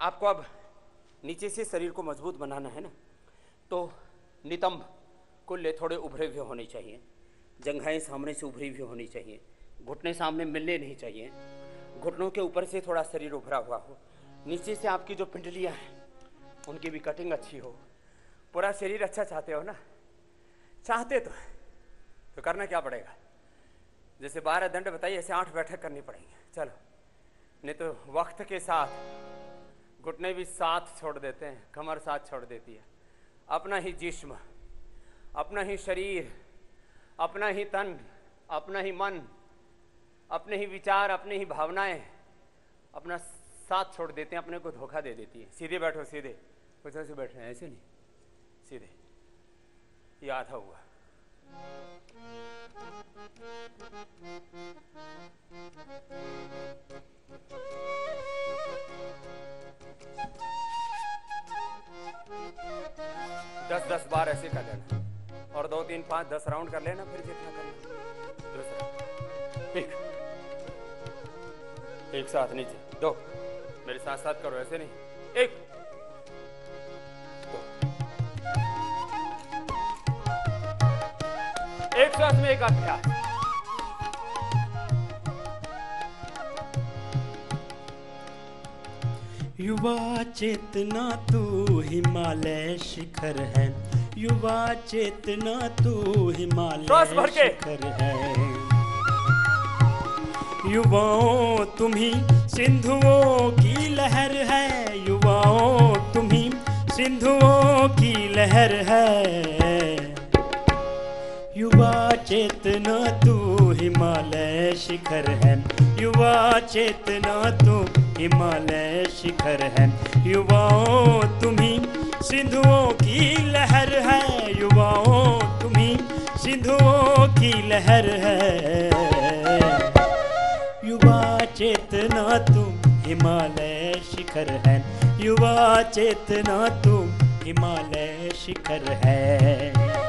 आपको अब नीचे से शरीर को मजबूत बनाना है ना, तो नितंब कुल्ले थोड़े उभरे हुए होने चाहिए, जंघाएं सामने से उभरी हुई होनी चाहिए, घुटने सामने मिलने नहीं चाहिए, घुटनों के ऊपर से थोड़ा शरीर उभरा हुआ हो, नीचे से आपकी जो पिंडलियां हैं उनकी भी कटिंग अच्छी हो, पूरा शरीर अच्छा चाहते हो ना? चाहते तो करना क्या पड़ेगा? जैसे 12 दंड बताइए, ऐसे 8 बैठक करनी पड़ेंगे। चलो, नहीं तो वक्त के साथ घुटने भी साथ छोड़ देते हैं, कमर साथ छोड़ देती है। अपना ही जिस्म, अपना ही शरीर, अपना ही तन, अपना ही मन, अपने ही विचार, अपनी ही भावनाएं अपना साथ छोड़ देते हैं, अपने को धोखा दे देती है। सीधे बैठो, सीधे, कुछ ऐसे बैठ रहे हैं, ऐसे नहीं, सीधे। ये आधा हुआ। दस बार ऐसे कर लेना, और 2 3 5 10 राउंड कर लेना, फिर जितना करना। दूसरा एक साथ नीचे, 2, मेरे साथ साथ करो, ऐसे नहीं, 1 2, एक साथ में एक अभ्यास। युवा चेतना तू हिमालय शिखर है, युवा चेतना तू हिमालय शिखर है। युवाओं तुम्ही सिंधुओं की लहर है, युवाओं तुम्ही सिंधुओं की लहर है। युवा चेतना तू हिमालय शिखर है, युवा चेतना तू हिमालय शिखर है। युवाओं तुम्ही सिंधुओं की लहर है, युवाओं तुम्ही सिंधुओं की लहर है। युवा चेतना तुम हिमालय शिखर है, युवा चेतना तुम हिमालय शिखर है।